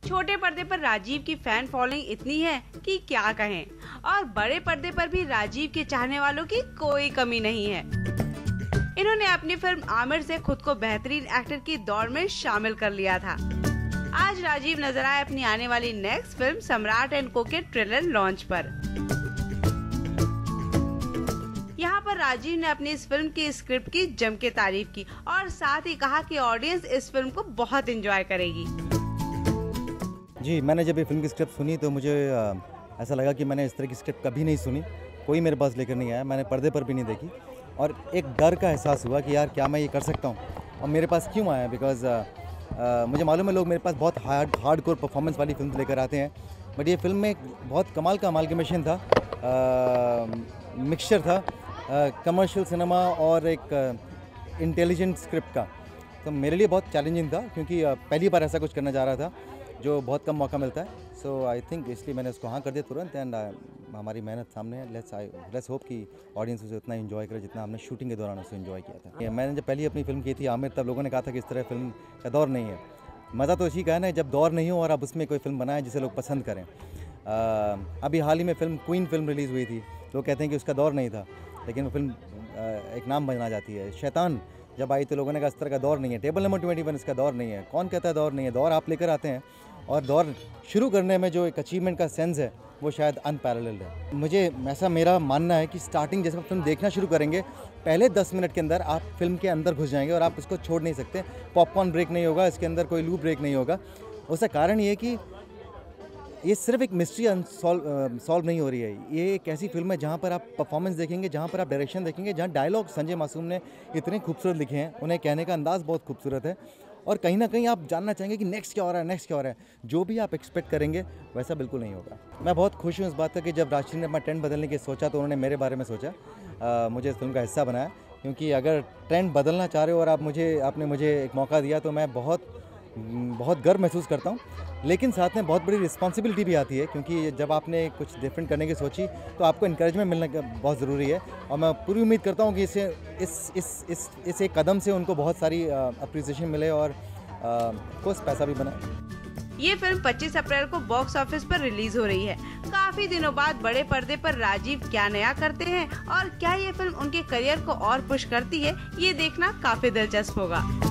छोटे पर्दे पर राजीव की फैन फॉलोइंग इतनी है कि क्या कहें, और बड़े पर्दे पर भी राजीव के चाहने वालों की कोई कमी नहीं है। इन्होंने अपनी फिल्म आमिर से खुद को बेहतरीन एक्टर की दौड़ में शामिल कर लिया था। आज राजीव नजर आए अपनी आने वाली नेक्स्ट फिल्म सम्राट एंड को के ट्रेलर लॉन्च पर। यहाँ पर राजीव ने अपनी इस फिल्म की स्क्रिप्ट की जम के तारीफ की और साथ ही कहा कि ऑडियंस इस फिल्म को बहुत एंजॉय करेगी। जी, मैंने जब ये फिल्म की स्क्रिप्ट सुनी तो मुझे ऐसा लगा कि मैंने इस तरह की स्क्रिप्ट कभी नहीं सुनी, कोई मेरे पास लेकर नहीं आया, मैंने पर्दे पर भी नहीं देखी और एक डर का एहसास हुआ कि यार क्या मैं ये कर सकता हूँ और मेरे पास क्यों आया। बिकॉज मुझे मालूम है लोग मेरे पास बहुत हार्ड कोर परफॉर्मेंस वाली फिल्म लेकर आते हैं, बट ये फिल्म में एक बहुत कमाल का अमालगमेशन था, मिक्सचर था कमर्शियल सिनेमा और एक इंटेलिजेंट स्क्रिप्ट का। तो मेरे लिए बहुत चैलेंजिंग था क्योंकि पहली बार ऐसा कुछ करना चाह रहा था जो बहुत कम मौका मिलता है। सो आई थिंक इसलिए मैंने उसको हाँ कर दिया तुरंत। एंड हमारी मेहनत सामने है। लेट्स होप कि ऑडियंस उसे उतना एंजॉय करे जितना हमने शूटिंग के दौरान उसे एंजॉय किया था। मैंने जब पहली अपनी फिल्म की थी आमिर, तब लोगों ने कहा था कि इस तरह फिल्म का दौर नहीं है। मज़ा तो इसी का है ना जब दौर नहीं हो और आप उसमें कोई फिल्म बनाएं जिसे लोग पसंद करें। अभी हाल ही में क्वीन फिल्म रिलीज़ हुई थी, लोग कहते हैं कि उसका दौर नहीं था, लेकिन वो फिल्म एक नाम बना जाती है। शैतान जब आई तो लोगों ने कहा इस तरह का दौर नहीं है। टेबल नंबर 21 इसका दौर नहीं है। कौन कहता है दौर नहीं है? दौर आप लेकर आते हैं और दौर शुरू करने में जो एक अचीवमेंट का सेंस है वो शायद अनपैरेलल्ड है। मुझे ऐसा मेरा मानना है कि स्टार्टिंग जैसे फिल्म देखना शुरू करेंगे, पहले 10 मिनट के अंदर आप फिल्म के अंदर घुस जाएंगे और आप उसको छोड़ नहीं सकते। पॉपकॉर्न ब्रेक नहीं होगा, इसके अंदर कोई लूप ब्रेक नहीं होगा। उसका कारण ये कि ये सिर्फ एक मिस्ट्री सॉल्व नहीं हो रही है। ये एक ऐसी फिल्म है जहाँ पर आप परफॉर्मेंस देखेंगे, जहाँ पर आप डायरेक्शन देखेंगे, जहाँ डायलॉग संजय मासूम ने इतने खूबसूरत लिखे हैं, उन्हें कहने का अंदाज़ बहुत खूबसूरत है और कहीं ना कहीं आप जानना चाहेंगे कि नेक्स्ट क्या हो रहा है, नेक्स्ट क्या हो रहा है। जो भी आप एक्सपेक्ट करेंगे वैसा बिल्कुल नहीं होगा। मैं बहुत खुश हूँ इस बात का कि जब राजश्री ने अपना ट्रेंड बदलने की सोचा तो उन्होंने मेरे बारे में सोचा, मुझे इस फिल्म का हिस्सा बनाया। क्योंकि अगर ट्रेंड बदलना चाह रहे हो और आपने मुझे एक मौका दिया तो मैं बहुत गर्व महसूस करता हूँ। लेकिन साथ में बहुत बड़ी रिस्पॉन्सिबिलिटी भी आती है, क्योंकि जब आपने कुछ डिफरेंट करने की सोची तो आपको इनकरेजमेंट मिलना बहुत ज़रूरी है। और मैं पूरी उम्मीद करता हूँ कि इस एक कदम से उनको बहुत सारी अप्रिसिएशन मिले और कुछ पैसा भी बने। ये फिल्म 25 अप्रैल को बॉक्स ऑफिस पर रिलीज हो रही है। काफी दिनों बाद बड़े पर्दे पर राजीव क्या नया करते हैं और क्या ये फिल्म उनके करियर को और पुश करती है, ये देखना काफी दिलचस्प होगा।